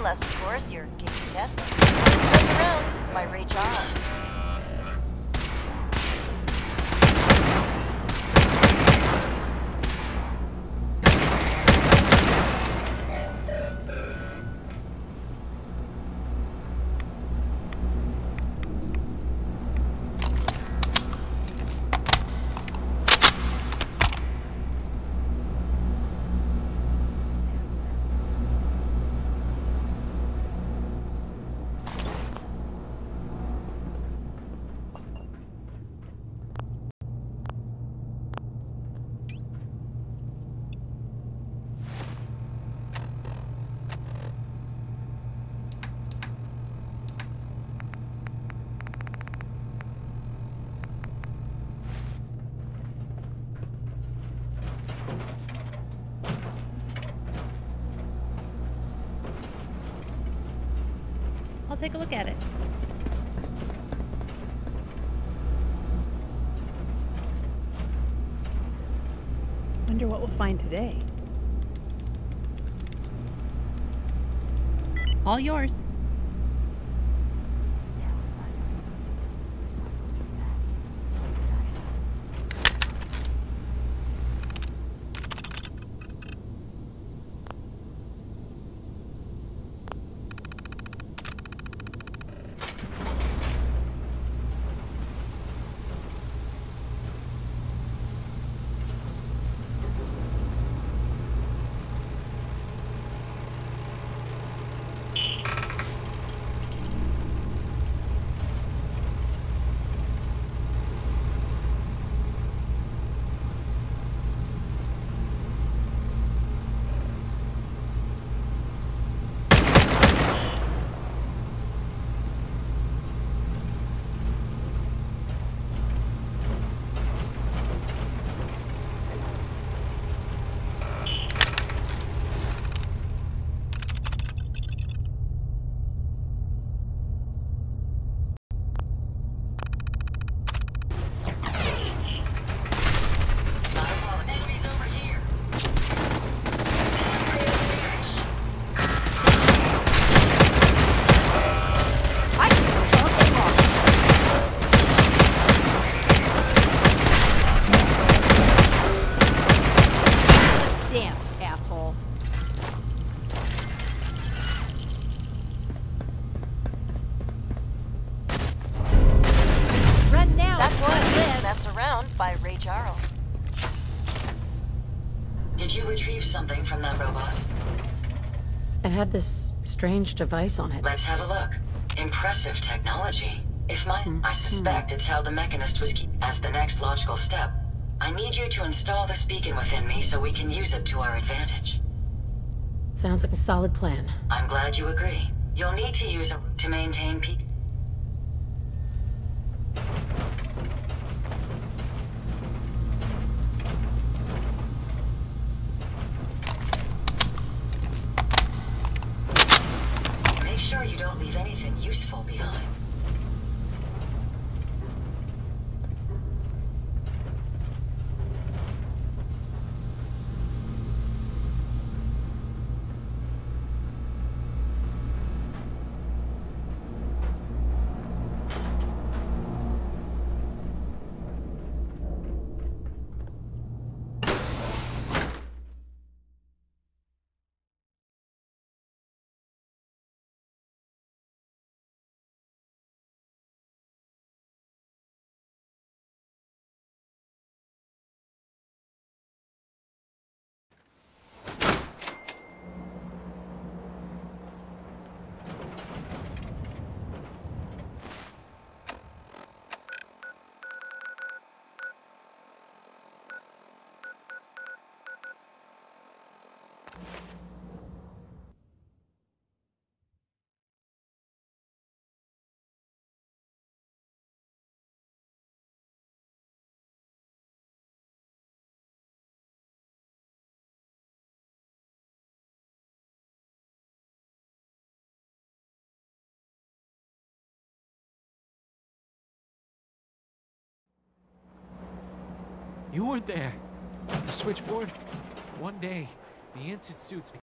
less tours, your gauge guest. Mess around, my Ray Charles. I'll take a look at it. Wonder what we'll find today. All yours. By Ray Charles. Did you retrieve something from that robot? It had this strange device on it. Let's have a look. Impressive technology. I suspect it's how the Mechanist was as the next logical step. I need you to install this beacon within me so we can use it to our advantage. Sounds like a solid plan. I'm glad you agree. You'll need to use it to maintain Make sure you don't leave anything useful behind. You weren't there. The switchboard? One day, the ensign suits